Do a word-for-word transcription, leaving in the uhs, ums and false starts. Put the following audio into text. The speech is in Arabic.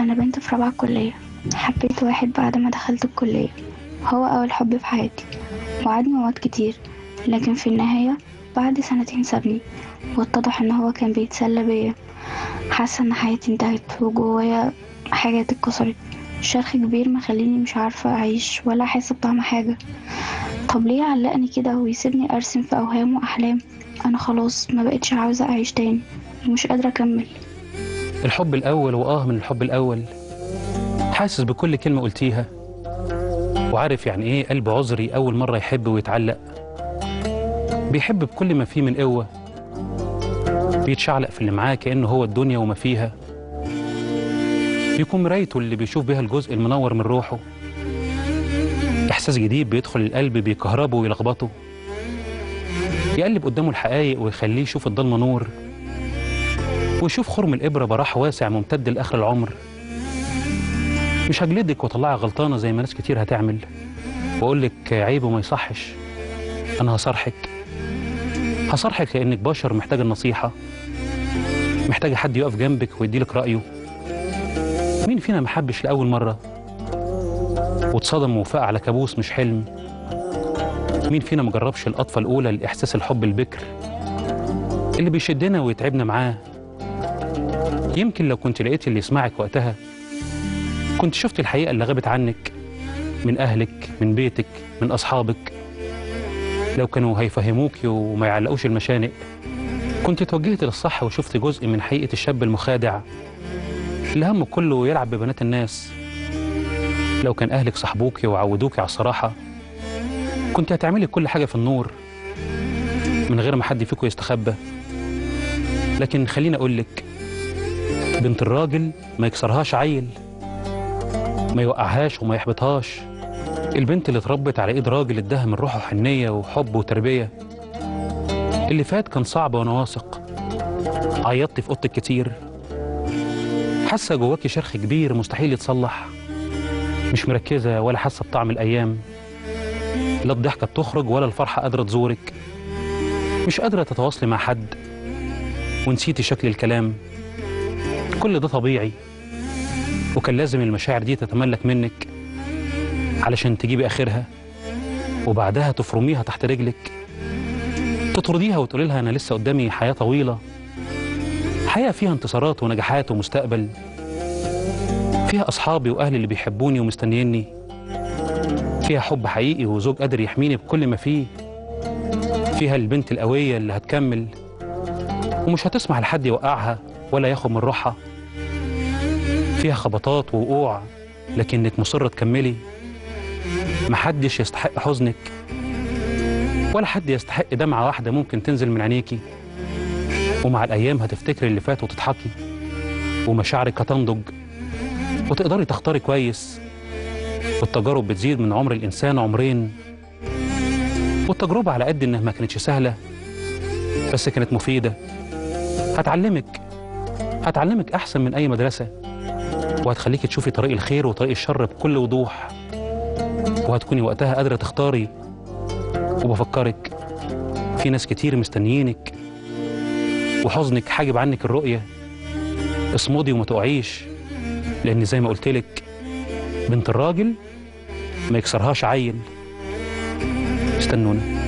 أنا بنت في رابعة كلية. حبيت واحد بعد ما دخلت الكلية، هو أول حب في حياتي، وعدني مواد كتير، لكن في النهاية بعد سنتين سابني، واتضح إن هو كان بيتسلى بيا. حاسة إن حياتي انتهت وجوايا حاجات اتكسرت، شرخ كبير مخليني مش عارفة أعيش ولا أحس بطعم حاجة. طب ليه علقني كده ويسيبني أرسم في أوهام وأحلام؟ أنا خلاص ما بقتش عاوزة أعيش تاني ومش قادرة أكمل. الحب الأول وآه من الحب الأول. حاسس بكل كلمة قلتيها، وعارف يعني إيه قلب عذري أول مرة يحب ويتعلق. بيحب بكل ما فيه من قوة، بيتشعلق في اللي معاه كأنه هو الدنيا وما فيها. بيكون مرايته اللي بيشوف بيها الجزء المنور من روحه. إحساس جديد بيدخل القلب بيكهربه ويلخبطه، يقلب قدامه الحقايق ويخليه يشوف الضلمة نور، ويشوف خرم الإبرة براح واسع ممتد لآخر العمر. مش هجلدك واطلعك غلطانة زي ما ناس كتير هتعمل واقول لك عيب وما يصحش. أنا هصارحك هصارحك لأنك بشر محتاجة النصيحة، محتاجة حد يقف جنبك ويديلك رأيه. مين فينا محبش لأول مرة واتصدم وفاق على كابوس مش حلم؟ مين فينا مجربش القطفة الأولى لإحساس الحب البكر اللي بيشدنا ويتعبنا معاه؟ يمكن لو كنت لقيت اللي يسمعك وقتها كنت شفت الحقيقة اللي غابت عنك من أهلك، من بيتك، من أصحابك. لو كانوا هيفهموك وما يعلقوش المشانق كنت توجهت للصح وشفت جزء من حقيقة الشاب المخادع اللي همه كله يلعب ببنات الناس. لو كان أهلك صاحبوكي وعودوكي على الصراحة كنت هتعملي كل حاجة في النور من غير ما حد فيكم يستخبى. لكن خليني أقولك، بنت الراجل ما يكسرهاش عيل، ما يوقعهاش وما يحبطهاش. البنت اللي اتربت على ايد راجل اداها من روحه حنيه وحب وتربيه. اللي فات كان صعب وانا واثق، عيطت في اوضتك كتير، حاسه جواكي شرخ كبير مستحيل يتصلح. مش مركزه ولا حاسه بطعم الايام، لا الضحكه بتخرج ولا الفرحه قادره تزورك. مش قادره تتواصلي مع حد ونسيتي شكل الكلام. كل ده طبيعي، وكان لازم المشاعر دي تتملك منك علشان تجيبي آخرها، وبعدها تفرميها تحت رجلك، تطرديها وتقولي لها أنا لسه قدامي حياة طويلة، حياة فيها انتصارات ونجاحات ومستقبل، فيها أصحابي وأهلي اللي بيحبوني ومستنيني، فيها حب حقيقي وزوج قادر يحميني بكل ما فيه، فيها البنت القوية اللي هتكمل ومش هتسمح لحد يوقعها ولا ياخد من روحها، فيها خبطات ووقوع لكنك مصرة تكملي. محدش يستحق حزنك ولا حد يستحق دمعة واحدة ممكن تنزل من عينيكي. ومع الأيام هتفتكري اللي فات وتضحكي، ومشاعرك هتنضج وتقدري تختاري كويس. والتجارب بتزيد من عمر الإنسان عمرين، والتجربة على قد إنها ما كانتش سهلة بس كانت مفيدة. هتعلمك هتعلمك أحسن من أي مدرسة، وهتخليكي تشوفي طريق الخير وطريق الشر بكل وضوح، وهتكوني وقتها قادرة تختاري. وبفكرك في ناس كتير مستنيينك، وحزنك حاجب عنك الرؤية. اصمدي وما تقعيش، لأن زي ما قلتلك بنت الراجل ما يكسرهاش عيل. استنونا.